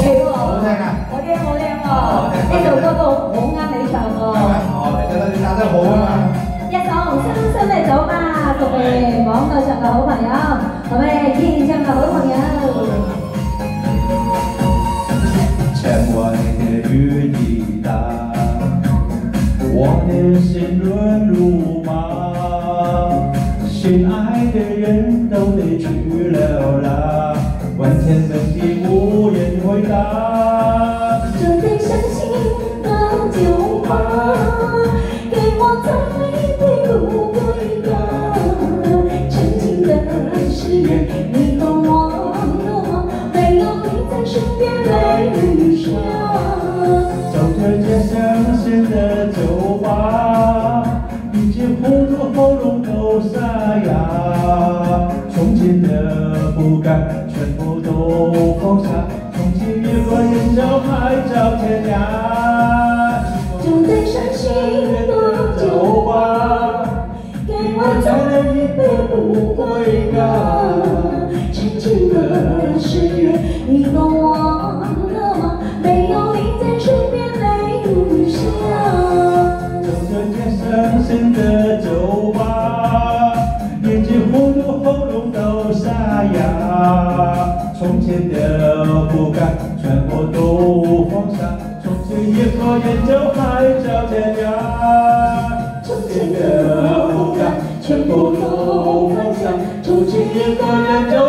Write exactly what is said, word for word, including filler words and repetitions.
喎， 好聽啊！ 好聽好聽喎，呢首歌都好啱你唱喎。 哦，你覺得你打得好啊嘛？ 一首《深深的走吧》送俾網絡上嘅好朋友，同埋現場嘅好朋友。 窗外的雨滴答，我的心乱如麻，心爱的人都得去了啦，问天问地无人回答。 这杯伤心的酒吧，给我再一杯不归的，曾经的誓言，你都忘了吗？没有你在身边，泪雨下。 走着这香榭的酒吧，已经糊住喉咙都沙哑。从前的不甘，全部都放下。从前越过人潮，海角天涯。 就在伤心的酒吧，给我再来一杯不归的，曾经的誓言，你都忘了吗？没有你在身边，泪如下。 走着这深深的酒吧，眼睛糊住喉咙都沙哑。从前的不甘，全部都放下。从前越过人潮，海角天涯。 从前的不甘，全部都放下。从前越过人潮。